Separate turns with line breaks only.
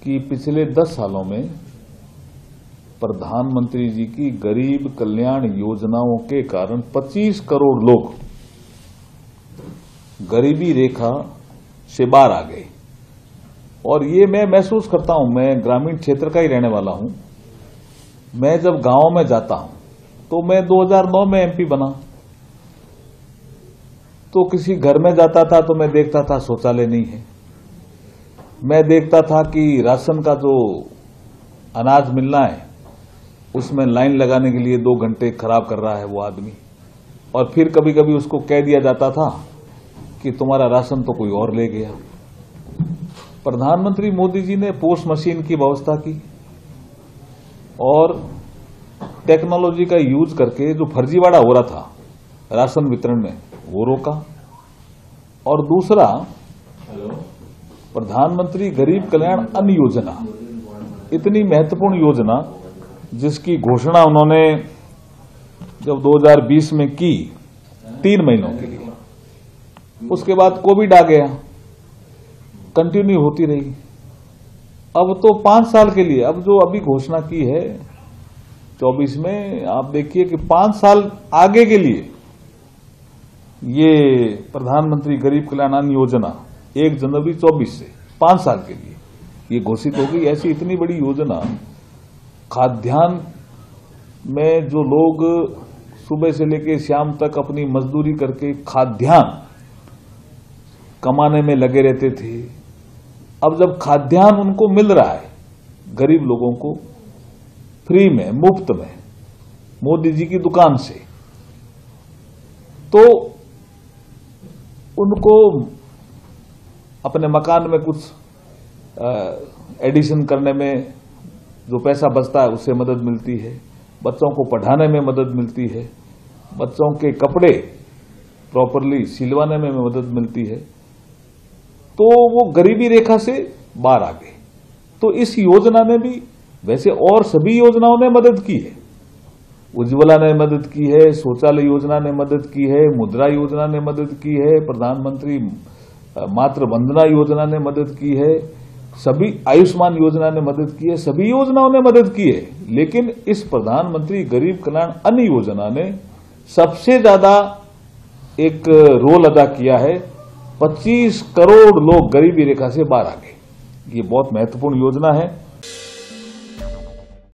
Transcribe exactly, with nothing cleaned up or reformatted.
कि पिछले दस सालों में प्रधानमंत्री जी की गरीब कल्याण योजनाओं के कारण पच्चीस करोड़ लोग गरीबी रेखा से बाहर आ गए। और ये मैं महसूस करता हूं, मैं ग्रामीण क्षेत्र का ही रहने वाला हूं। मैं जब गांव में जाता हूं तो मैं दो हज़ार नौ में एमपी बना, तो किसी घर में जाता था तो मैं देखता था शौचालय नहीं है। मैं देखता था कि राशन का जो अनाज मिलना है उसमें लाइन लगाने के लिए दो घंटे खराब कर रहा है वो आदमी, और फिर कभी कभी उसको कह दिया जाता था कि तुम्हारा राशन तो कोई और ले गया। प्रधानमंत्री मोदी जी ने पोस्ट मशीन की व्यवस्था की और टेक्नोलॉजी का यूज करके जो फर्जीवाड़ा हो रहा था राशन वितरण में वो रोका। और दूसरा, प्रधानमंत्री गरीब कल्याण अन्न योजना, इतनी महत्वपूर्ण योजना जिसकी घोषणा उन्होंने जब दो हज़ार बीस में की तीन महीनों के लिए, उसके बाद कोविड आ गया, कंटिन्यू होती रही। अब तो पांच साल के लिए, अब जो अभी घोषणा की है चौबीस में, आप देखिए कि पांच साल आगे के लिए ये प्रधानमंत्री गरीब कल्याण अन्न योजना एक जनवरी चौबीस से पांच साल के लिए ये घोषित होगी। ऐसी इतनी बड़ी योजना, खाद्यान्न में जो लोग सुबह से लेकर शाम तक अपनी मजदूरी करके खाद्यान्न कमाने में लगे रहते थे, अब जब खाद्यान्न उनको मिल रहा है गरीब लोगों को फ्री में, मुफ्त में, मोदी जी की दुकान से, तो उनको अपने मकान में कुछ एडिशन करने में जो पैसा बचता है उससे मदद मिलती है, बच्चों को पढ़ाने में मदद मिलती है, बच्चों के कपड़े प्रॉपरली सिलवाने में मदद मिलती है, तो वो गरीबी रेखा से बाहर आ गए। तो इस योजना ने भी, वैसे और सभी योजनाओं ने मदद की है, उज्ज्वला ने मदद की है, शौचालय योजना ने मदद की है, मुद्रा योजना ने मदद की है, प्रधानमंत्री मातृ वंदना योजना ने मदद की है, सभी आयुष्मान योजना ने मदद की है, सभी योजनाओं ने मदद की है। लेकिन इस प्रधानमंत्री गरीब कल्याण अन्न योजना ने सबसे ज्यादा एक रोल अदा किया है। पच्चीस करोड़ लोग गरीबी रेखा से बाहर आ गए। ये बहुत महत्वपूर्ण योजना है।